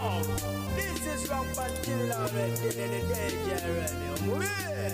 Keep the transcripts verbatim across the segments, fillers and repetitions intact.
This is Rock Until already, the danger.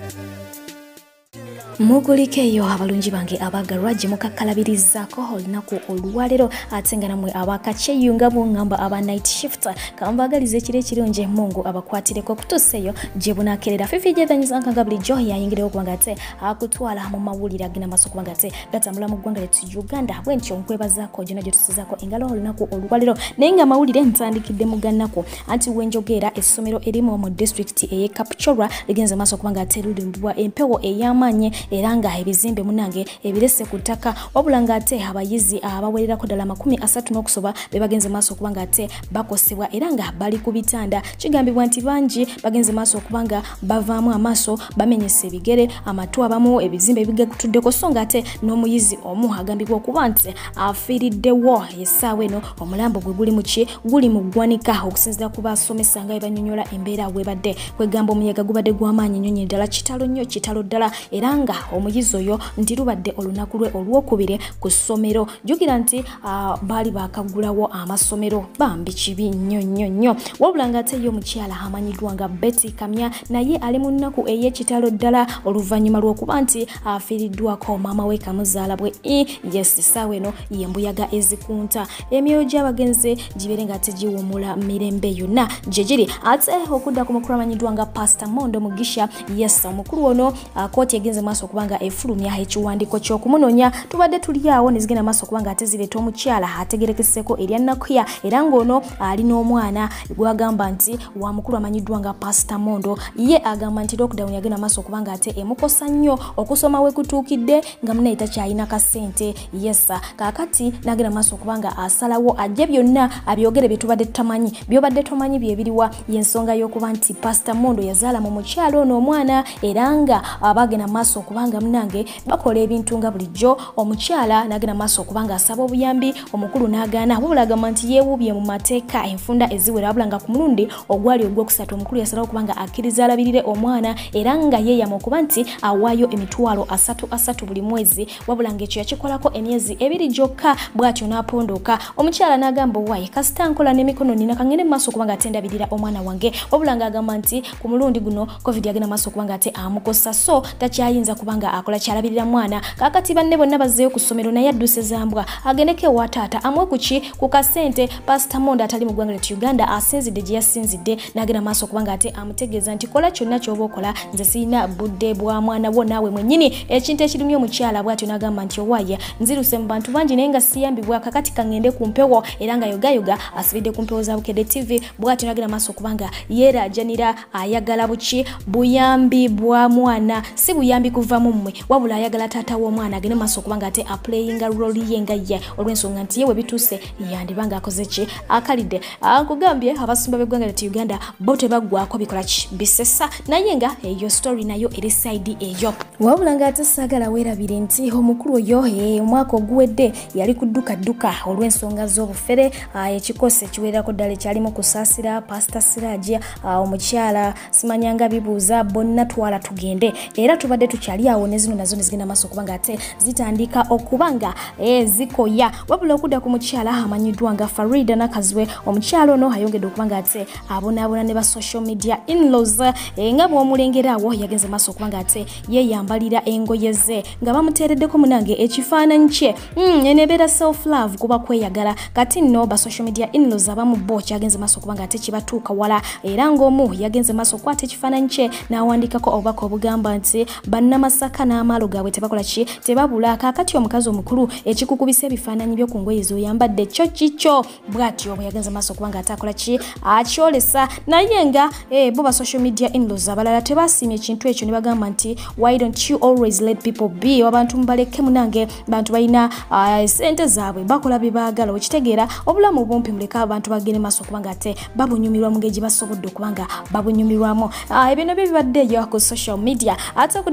Muguliko eyo abalungi bange abagalwa gye mukakkalabirizaako olunaku olwaleero ate nga nammwe abakakyeyunga bw'oŋŋamba aba night shift kambaagaliza ekiro ekirungi Mungu abakwatireko okutuusa eyo gye bunaakerera Fifi gyedanyiza nkanga bulijjo yayingirewo kubanga ate akutwala mu mawulire agenda maaso kubanga ate gatambula mu ggwanga lyettu Uganda bwentyo nkwebazaako gyonna gye tusizaako engalo olunaku olwaleero naye nga amawulire ntandikidde mu gannako anti wenjogera essomero erimu mu district ey'e Kapchorwa ligenze maaso kubanga ate lulindibwa empewo ey'amaanyi era nga ebizimbe munange ebirese ku ttaka wabula nga ate abayizi abawererako ddala makumi asatu n'okusoba be bagenze maaso okubanga ate bakosebwa era nga bali ku bitanda kigambibwa nti bangi bagenze maaso okubanga bavaamu amaaso bamenyesa ebigere amatu abamu ebizimbe bigatuddeko so nga ate n'omuyizi omu agambibwa okuba nti afiiriddewo essaawa eno omulambo gwe guli muki guli mu ggwanika okusinziira ku baasomesa nga banyonyola embeera webadde kwegamba omuyaga gubadde gw'amaanyi nnyonyi ddala kitalo nnyo kitalo ddala era nga omuyizi oyo nti lubadde olunaku lwe olwokubiri ku ssomero jjukira nti uh, baali bakagulawo amasomero bambi kibi nnyo nnyo nnyo wabula nga ate ye omukyala amanyiddwa nga Betty Kamya naye ali mu nnaku ey'ekitalo ddala oluvannyuma lw'okuba nti afiiriddwako maama we kamuzaala bwe yes essaawa eno y'embuyaga ezikunta emyoyo gy'abagenze gibeere nga ate giwummula mirembe yonna gye giri ate okudda ku mukulu amanyiddwa nga Pastor Mondo Mugisha yes omukulu ono uh, kooti egenze maaso okubanga efulumya ekiwandiiko ky'okumunonya tubadde tuli awo ne zigenda maaso okubanga ate zireeta omukyala ategerekeseko erya Nakuya era ng'ono ali n'omwana gwagamba nti wa mukulu amanyiddwa nga Pastor Mondo ye agamba nti lockdown yagenda maaso okubanga ate emukosa nnyo okusoma we kutuukidde nga munaye takyalina kasente yesa kaakati n'agenda maaso okubanga asalawo ajje byonna abyogere bye tubadde tutamanyi byobadde tomanyi bye biriwa y'ensonga y'okuba nti Pastor Mondo yazaala mu mukyalo ono omwana era nga abagenda maaso okubanga munange bakola ebintu nga bulijjo omukyala n'agenda maaso okubanga asaba obuyambi omukulu n'agaana wabula agamba nti yeewuubye mu mateeka enfunda eziwera wabula nga ku mulundi ogwali ogwokusatu omukulu yasalawo okubanga akkiriza alabirire omwana era nga yeeyama okuba nti awaayo emitwalo asatu asatu buli mwezi wabula ng'ekyo yakikolako emyezi ebiri gyokka bw'atyo n'apondoka omukyala n'agamba owaaye kasita nkola n'emikono nina kangende mu maaso okubanga ate ndabirira omwana wange wabula ng'agamba nti ku mulundi guno covid yagenda maaso okubanga ate amukosa so takyayinza kubanga akola kyalabirira mwana kakati banne bonna bazzeeyo ku ssomero naye adduse zambwa agendeko ewa taata amwe kuki ku kasente Pastor Mondo atali mu ggwanga lyettu Uganda asinzidde gye yasinzidde n'agenda maaso okubanga ate amutegeeza nti kola kyonna ky'oba okola nze sirina budde bwa mwana wo naawe mwennyini ekintu ekirumya omukyala bw'atyo n'agamba nti owaaye nziruse mu bantu bangi naye nga siyambibwa kakati kangende ku mpewo era nga yogayoga asibidde ku mpewo za Bukedde T V bw'atyo n'agenda maaso okubanga yeerajanira ayagala buki buyambi bwa mwana si buyambi kuva mu mmwe wabula ayagala taata w'omwana agende maaso okubanga ate aplayinga role ye nga ye olw'ensonga nti yewe bituuse yandibanga akoze ki akalidde akugambye abasumba b'eggwanga lyettu Uganda bo tebaggwako bikola ki bisesa naye nga eyo story nayo eri side eyo wabula nga ate saagala weerabire nti omukulu oyo omwaka oguwedde yali kudduka dduka olw'ensonga z'obufere ekikosi ekiwererako ddala ekyalimu kusaasira Pastor Siraji omukyala simanyanga bibuuza bonna twala tugende era tubadde tukyali awo ne zino nazo ne zigenda maaso okubanga ate zitandika okubanga e, zikoya wabula okudda ku mukyala amanyiddwa nga Farida Nakazwe omukyala ono ayongedde okubanga ate abonaabona ne ba social media in-laws e, nga bw'omulengera awo yagenze maaso okubanga ate yeyambalira engoye ze nga bamuteereddeko munange ekifaananyi kye mm, enebeera self love kuba kweyagala kati nno ba social media in-laws abamu bo kyagenze maaso okubanga ate kibatuuka wala era ng'omu yagenze maaso okukwata ekifaananyi kye n'awandikako obubaka obugamba nti bannamasaka n'amaalo gaabwe tebakola ki tebabula kaakati omukazi omukulu ekikukubisa ebifaananyi by'oku ngoye zoyambadde kyo kikyo bw'atyo bwe yagenze maaso okubanga ate akola ki akyolesa naye nga eh, bo ba social media in-laws abalala tebasiimye ekintu ekyo ne bagamba nti why don't you always let people be abantu mubaleke munange bantu balina uh, sente zaabwe bakola bye baagala okitegeera obulamu bumpi muleka abantu bagende maaso okubanga ate babunyumirwa mu ngeri gye basobodde okubanga babunyumirwamu uh, ebyo nabyo bibadde eyo ku social media ate okudda ku mukyala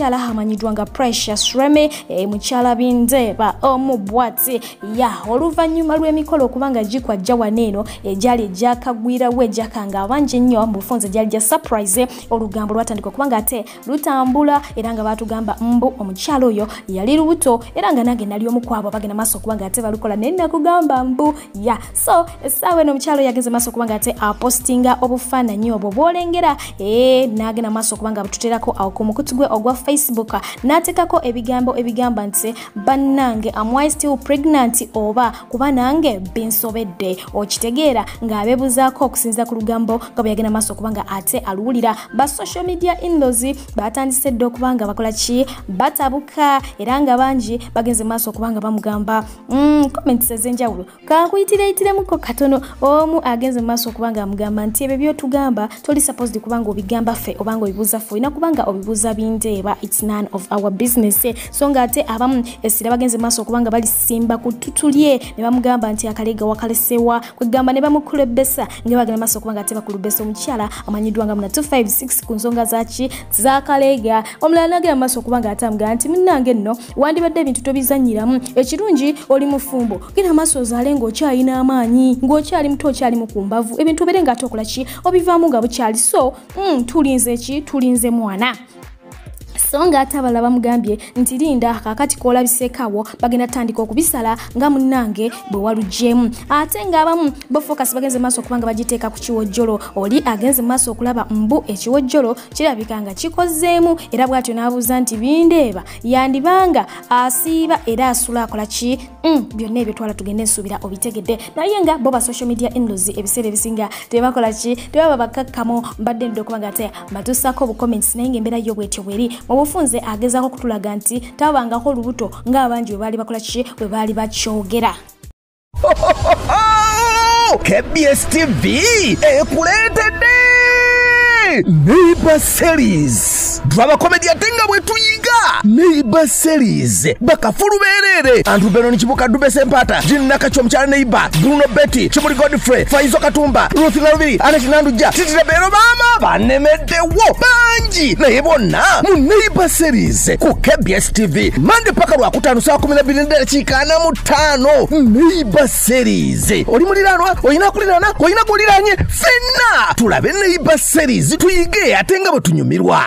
omukyala amanyiddwa nga Precious Reme e, mukyala Bindeeba omubwati ya oluvannyuma lw'emikolo okubanga gikwajja waneeno egyali egyakagwirawo egyakanga abangi ennyo mu bufunze gyali gya surprise olugambo lwatandika okubanga ate lutambula era nga baatugamba mbu omukyala oyo yali lubuto era nga nange nali omukwabo bagenda maaso okubanga ate balukola naye nakugamba mbu ya so essaawa eno omukyala oyo yageze maaso okubanga ate apostinga obufaananyi obwo bwolengera ee n'agenda maaso okubanga bututerako awo ku mukutu gwe ogwa Facebook n'ateekako ebigambo ebigamba nti bannange am I still pregnant oba kuba nange binsobedde okitegeera ng'abeebuzaako okusinziira ku lugambo nga bwe yagenda maaso okubanga ate aluwulira ba social media in-laws batandise dde okubanga bakola ki batabuka era nga bangi bagenze maaso okubanga bamugamba mm, comments ez'enjawulo kankuyitireyitiremukko katono omu agenze maaso okubanga amugamba nti ebyo byotugamba toli supposed kubanga obigamba ffe obanga obibuuza ffe olina kubanga obibuuza Bindeeba it's none of our business so nga ate abamu essira bagenze maaso okubanga balisimba ku tutulye ne bamugamba nti akalega wakalesewa kwegamba ne bamukulebesa nga bagenda maaso okubanga ate bakulubesa omukyala amanyiddwa nga muna two five six ku nsonga zaki zakalega omulala nagenda maaso okubanga ate amugamba nti munnange nno wandibadde ebintu tobizanyiramu ekirungi oli mufumbo genda maaso ozaale ng'okyalina amaanyi ng'okyali muto okyali mu kumbavu ebintu obere nga ate okola ki obivaamu nga bukyali so mm, tulinze ki tulinze mwana so nga ate abalala bamugambye nti linda kakati koolabiseekawo bagenda tandika okubisala nga munnange bwe walugyemu ate ng'abamu bo focus bagenze maaso okubanga bagiteeka ku kiwojjolo oli agenze maaso okulaba mbu ekiwojjolo kirabika nga kikozeemu era bw'atyo n'abuuza nti Bindeeba yandibanga asiiba era asula akola ki mm, byonna ebyo twala tugende nsuubira obitegedde naye nga bo ba social media in-laws ebiseera ebisinga tebakola ki tebaba bakakkamu mbadde ndidde okubanga ate mbatuusaako obucomments naye ng'embeera yo bwetyo bweri obufunze agezaako kutulaga nti tabangako olubuto ng'abangi bwe baali bakola ki bwe baali bakyogera. K B S T V ekuleetedde Neighbor Series drama comedy atenga bwe tuyiga Neighbor Series bakafulu berere Andrew Benon Kibuka Dube Sempata Jinna Kacho mchana Neighbor Bruno Betty Chimuri Godfrey Faizo Katumba Ruth Laviri Anachi Nanduja Titire Bero mama banemede wo banji na yebona mu Neighbor Series ku K B S T V mande paka lwa kutano saa kumi na mbili ndele chikana mutano Neighbor Series oli muliranwa oyina kulirana oyina kuliranye fenna tulabe Neighbor Series tuyige atenga batunyumirwa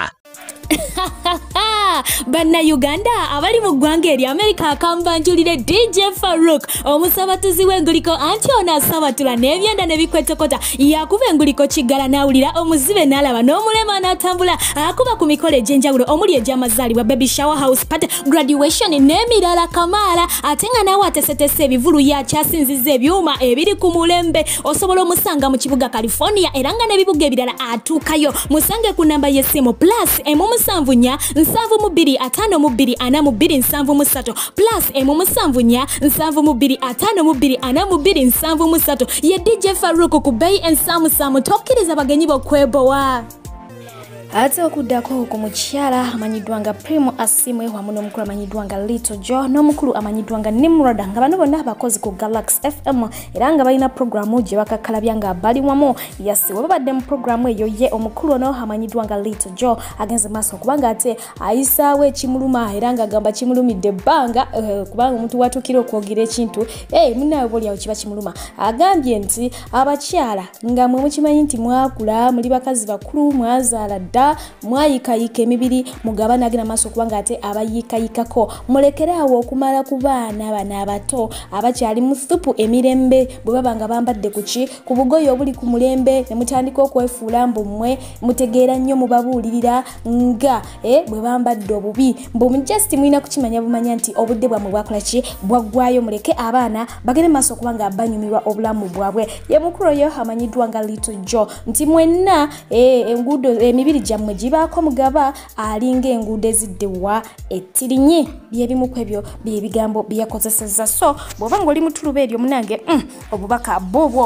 Banna Uganda abali mu ggwanga eri America akambanjulire D J Farouk omusabatuzi w'enguliko anti ono asabatula n'ebyenda ne bikwetokota yakuba enguliko kiggala n'awulira omuzibe n'alaba n'omulema n'atambula akuba ku mikolo egy'enjawulo omuli egy'amazaalibwa baby shower house party graduation n'emirala kamaala ate nga naawe atesetese ebivulu yakyasinziza ebyuma ebiri ku mulembe osobola omusanga mu kibuga California era nga n'ebibuga ebirala atuukayo musange ku namba y'essimu plus emu musanvu nnya nsanvu mu bbiri ataano mu bbiri ana mu bbiri nsanvu mu ssatu plus emu musanvu nnya nsanvu mu bbiri ataano mu bbiri ana mu bbiri nsanvu mu ssatu ye D J Farouk ku bbeeyi ensaamusaamu tokkiriza bagenyi bokwebowa. Ate okuddako ku mukyala amanyiddwa nga Primo Asimwe wamu n'omukulu amanyiddwa nga Little Joe n'omukulu amanyiddwa nga Nimrod nga bano bonna abakozi ku Galaxy F M era nga balina programu gye bakakkalabya nga bali wamu yasi we babadde mu programu eyo ye omukulu ono amanyiddwa nga Little Joe agenze maaso kubanga ate ayisaawo ekimuluma era nga agamba kimulumidde ebbanga uh, kubanga omuntu watuukira okwogera ekintu hey, munaawe bolyawo kiba kimuluma agambye nti abakyala nga mwe mukimanyi nti mwakula muli bakazi bakulu mwazaala dda mwayikayika emibiri mugabana agenda maaso kubanga ate abayikayikako mulekeraawo okumala ku baana bana abato abakyali mu thupu emirembe bwe baba nga bambadde kuki ku bugoye obuli ku mulembe ne mutandika okwefuula mbu mmwe mutegeera nnyo mubabuulirira nga eh, bwe bambadde obubi mbu just mulina kukimanya bumanya nti obudde bwamwe bwakola ki bwaggwayo muleke abaana bagende maaso kubanga banyumirwa obulamu bwabwe ye mukulu oyo amanyiddwa nga Little Joe nti mwenna eh, enguudo emibiri jammwe gibaako mugaba alinga enguudo eziddewa ettirinye byebimu ku ebyo byebigambo byeyakozesezza so bw'oba ng'oli mutuluba eryo munange mm, obubaka bwobwo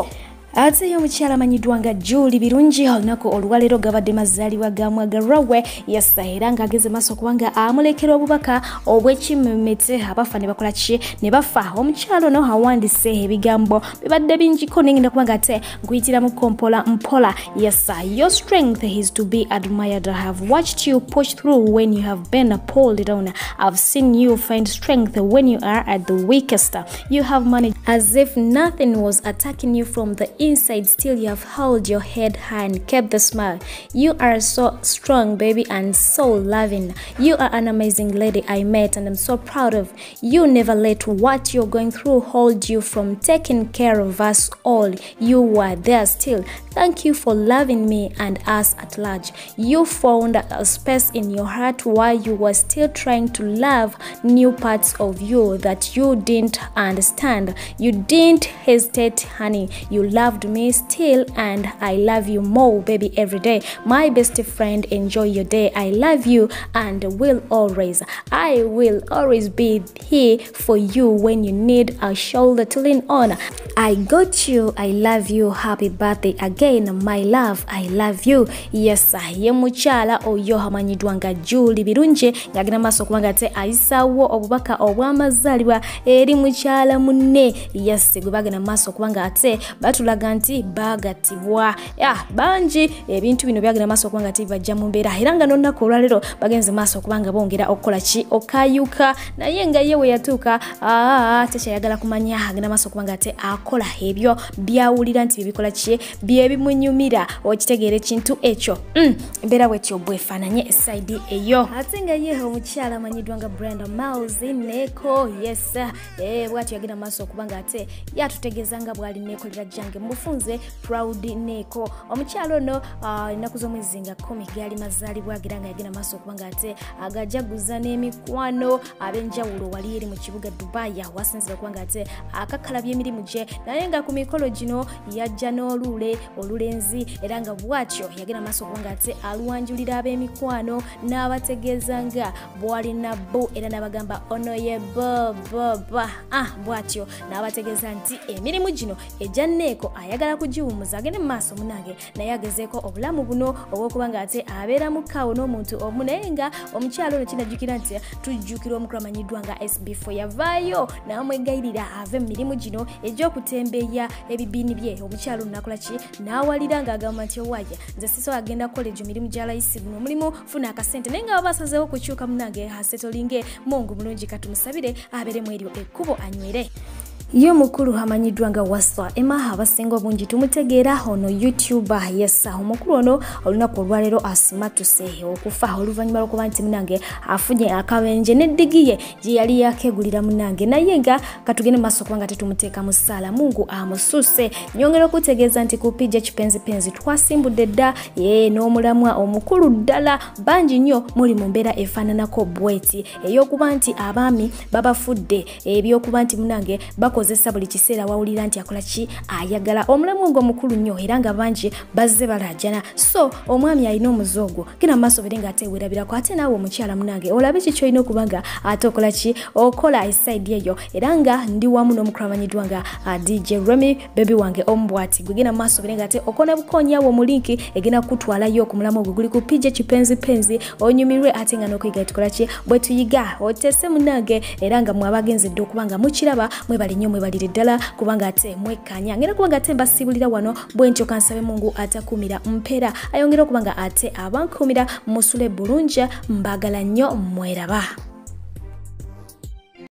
ate y'omukyala amanyiddwa nga Julie Birungi olunaku olwaleero gabadde mazaalibwa ga mwagalwa we yassa era ng'ageze maaso kubanga amulekera obubaka obw'ekimemmete abafa ne bakola ki ne bafa. Omukyala ono awandiise ebigambo bibadde bingiko nengenda kubanga ate nkuyitiramu mpola mpola yassa. Your strength is to be admired. I have watched you push through when you have been pulled down. I've seen you find strength when you are at the weakest. You have managed as if nothing was attacking you from the inside. Still you have held your head high and kept the smile. You are so strong, baby, and so loving. You are an amazing lady I met and I'm so proud of. You never let what you're going through hold you from taking care of us all. You were there still. Thank you for loving me and us at large. You found a space in your heart while you were still trying to love new parts of you that you didn't understand. You didn't hesitate, honey. You loved me still, and I love you more, baby, every day. My best friend, enjoy your day. I love you and will always, I will always be here for you when you need a shoulder to lean on. I got you. I love you. Happy birthday again, my love. I love you. Yes, ye mukyala oyo amanyiddwa nga Julie Birungi ng'agenda maaso kubanga ate ayisaawo obubaka obw'amazaalibwa eri mukyala munne. Yes, gwe bagenda maaso kubanga ate batulaga nti baagattibwa. Ya bangi ebintu bino byagenda maaso kubanga ate bajja mu mbeera era nga n'olunaku olwaleero bagenze maaso kubanga bongera okukola ki okayuka naye nga ye we yatuuka aa tekyayagala kumanya agenda maaso kubanga ate akola ebyo byawulira nti bibikola ki byebimunyumira okitegeera ekintu ekyo mm, mbeera bwetyo bwefaananye esaidi eyo. Ate nga ye omukyala amanyiddwa nga Brenda Miles Neko. Yes, eh, bwatyo yagenda maaso kubanga ate yatutegeeza nga bw'ali neekolera jange mufunze proud Neko. Omukyala ono ennaku uh, z'omwezi nga kumi gaali mazaalibwa era nga yagenda maaso kubanga ate agajaguza n'emikwano ab'enjawulo wali eri mu kibuga Dubai awasinzira kubanga ate akakalabya emirimu gye naye nga ku mikolo gino yajja n'olule olulenzi era nga bwatyo yagenda maaso kubanga ate alwanjulira ab'emikwano n'abategeeza nga bw'alina bo era n'abagamba ono ye bo bo bo ah bwatyo n'abategeeza nti emirimu gino ejja Neko ayagala kugiwumuza agende mu maaso munange naye agezeeko obulamu buno obw'okubanga ate abeera mu kaawo n'omuntu omu naye nga omukyalo ono kinajjukira nti tujjukira omukulu amanyiddwa nga S B four yavaayo n'amwegayirira ave mu mirimu gino egy'okutembeeya ebibiini bye. Omukyalo ono nakola ki n'awalira ng'agamba nti owaaja nze siso agenda college mirimu gya layisi guno mulimu funa akasente naye nga baba basazeewo kukyuka munange hasetolinge Mungu mulungi katumusabire abeeremu eryo ekkubo anywere. Yo mukulu amanyiddwa nga Waswa Emma abasinga obungi tumutegeera ono YouTuber. Yes, omukulu ono olunaku olwaleero asimatuse okufa oluvannyuma lw'okuba nti munange afunye akabenje n'eddigi ye gye yali yakegulira munange naye nga katugende mu maaso kubanga tetumuteeka mu ssaala Mungu amusuuse. Nyongera okutegeeza nti ku P J Kipenzipenzi twasimbudde dda ye n'omulamwa omukulu ddala bangi nnyo muli mu mbeera efaananako bweti ey'okuba nti abaami babafudde eby'okuba nti munange bako kozesa buli kiseera wawulira nti akola ki ayagala omulamu ngo mukulu nnyo era nga bangi bazze balajana. So omwami alina omuzoogo gena maaso bere nga ate werabirako ate naawe omukyala munange olabe ki kyolina okuba nga ate okola ki okola esaidi eyo era nga ndi wamu n'omukulu amanyiddwa nga uh, D J Remy baby wange ombwati gwe gena maaso bere nga ate okona bukonyawo mu linki egena kutwalayo ku mulamu ogwo guli ku P J Kipenzipenzi onyumirwe ate nga n'okuyiga tukola ki bwe tuyiga otese munange era nga mwabagenze dde okuba nga mukiraba mwebali nnyo mwebalire ddala kubanga ate mwekanya ngera kubanga ate mbasibulira wano bwentyo kansabe Mungu atakumira mpera ayongera kubanga ate abankumira musule bulungi mbagala nnyo mweraba.